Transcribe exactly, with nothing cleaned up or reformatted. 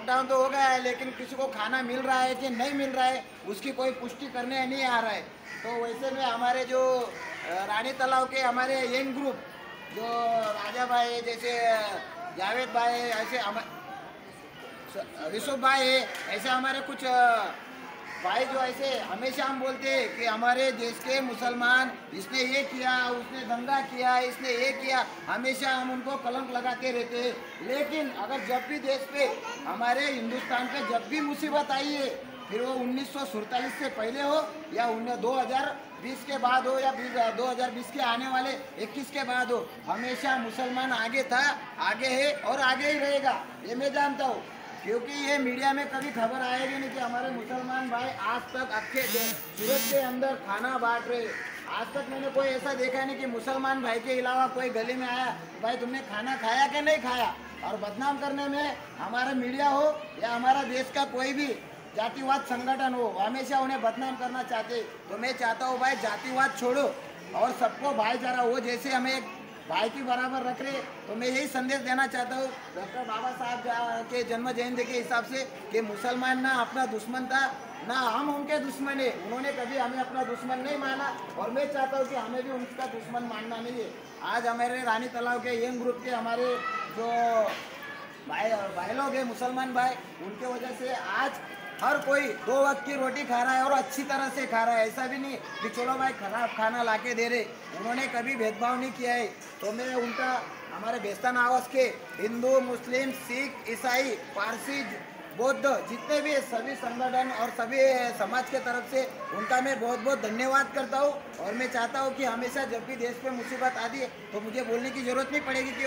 Lockdown तो हो गया है, लेकिन किसी को खाना मिल रहा है कि नहीं मिल रहा है उसकी कोई पुष्टि करने नहीं आ रहा है। तो वैसे में हमारे जो रानी तालाब के हमारे यंग ग्रुप जो राजा भाई जैसे जावेद भाई ऐसे हम यूसुफ भाई है, ऐसे हमारे कुछ भाई जो ऐसे हमेशा हम बोलते हैं कि हमारे देश के मुसलमान इसने ये किया, उसने दंगा किया, इसने ये किया, हमेशा हम उनको कलंक लगाते रहते हैं। लेकिन अगर जब भी देश पे हमारे हिंदुस्तान पे जब भी मुसीबत आई है, फिर वो उन्नीस सौ सैंतालीस से पहले हो या दो हज़ार बीस के बाद हो या दो हज़ार बीस के आने वाले इक्कीस के बाद हो, हमेशा मुसलमान आगे था, आगे है और आगे ही रहेगा, ये मैं जानता हूँ। क्योंकि ये मीडिया में कभी खबर आएगी नहीं कि हमारे मुसलमान भाई आज तक अच्छे सूरत के अंदर खाना बांट रहे। आज तक मैंने कोई ऐसा देखा नहीं कि मुसलमान भाई के अलावा कोई गली में आया, भाई तुमने खाना खाया कि नहीं खाया। और बदनाम करने में हमारा मीडिया हो या हमारा देश का कोई भी जातिवाद संगठन हो, हमेशा उन्हें बदनाम करना चाहते। तो मैं चाहता हूँ भाई जातिवाद छोड़ो और सबको भाईचारा हो, जैसे हमें एक भाई की बराबर रख रहे। तो मैं यही संदेश देना चाहता हूँ डॉक्टर बाबा साहब के जन्म जयंती के हिसाब से कि मुसलमान ना अपना दुश्मन था ना हम उनके दुश्मन है, उन्होंने कभी हमें अपना दुश्मन नहीं माना और मैं चाहता हूँ कि हमें भी उनका दुश्मन मानना नहीं है। आज हमारे रानी तालाब के यंग ग्रुप के हमारे जो भाई भाई लोग हैं मुसलमान भाई, उनके वजह से आज हर कोई दो वक्त की रोटी खा रहा है और अच्छी तरह से खा रहा है। ऐसा भी नहीं कि चलो भाई खराब खाना लाके दे रहे, उन्होंने कभी भेदभाव नहीं किया है। तो मैं उनका हमारे बेस्तान आवास के हिंदू, मुस्लिम, सिख, ईसाई, पारसी, बौद्ध जितने भी सभी संगठन और सभी समाज के तरफ से उनका मैं बहुत बहुत धन्यवाद करता हूँ। और मैं चाहता हूँ कि हमेशा जब भी देश पे मुसीबत आती है तो मुझे बोलने की ज़रूरत नहीं पड़ेगी कि